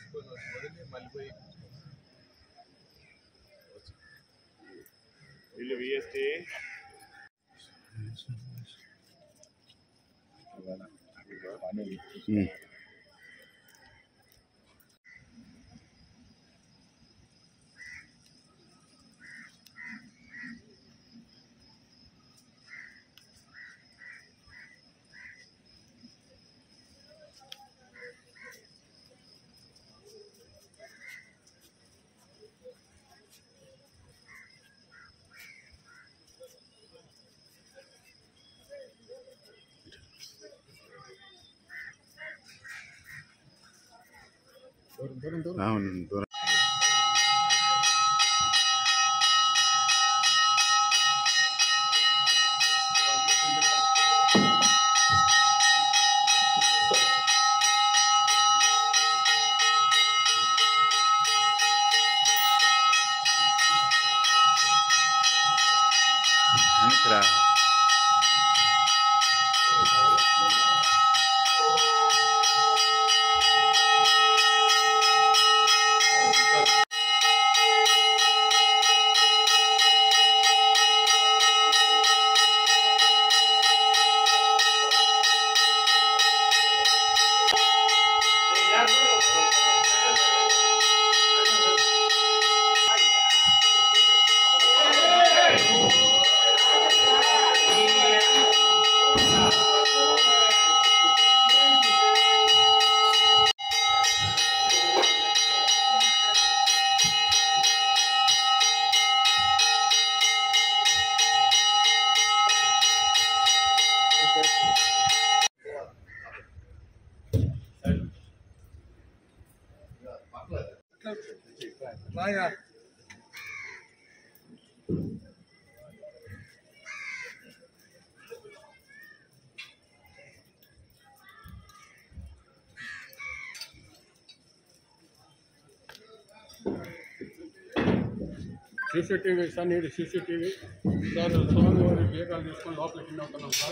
తీసుకొని వదిలి మళ్ళీ పోయి వీళ్ళు విఎస్టీ దూరం సీసీటీవీ సార్, నీడు సీసీటీవీ సార్. స్వామివారి వేగాలు తీసుకొని లోపలికి అవుతున్నాం సార్.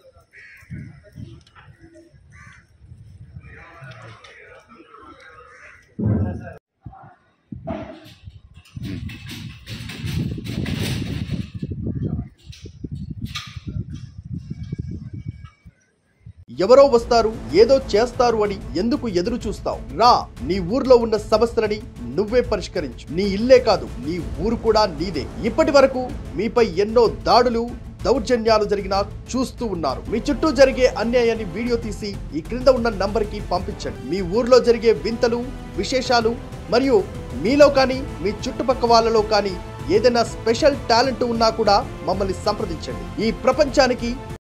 ఎవరో వస్తారు, ఏదో చేస్తారు అని ఎందుకు ఎదురు చూస్తావు? రా, నీ ఊర్లో ఉన్న సమస్యలని నువ్వే పరిష్కరించు. నీ ఇల్లే కాదు, నీ ఊరు కూడా నీదే. ఇప్పటి వరకు మీపై ఎన్నో దాడులు, దౌర్జన్యాలు జరిగినా చూస్తూ ఉన్నారు. మీ చుట్టూ జరిగే అన్యాయాన్ని వీడియో తీసి ఈ క్రింద ఉన్న నంబర్కి పంపించండి. మీ ఊర్లో జరిగే వింతలు, విశేషాలు మరియు మీలో కానీ మీ చుట్టుపక్క వాళ్ళలో కానీ ఏదైనా స్పెషల్ టాలెంట్ ఉన్నా కూడా మమ్మల్ని సంప్రదించండి. ఈ ప్రపంచానికి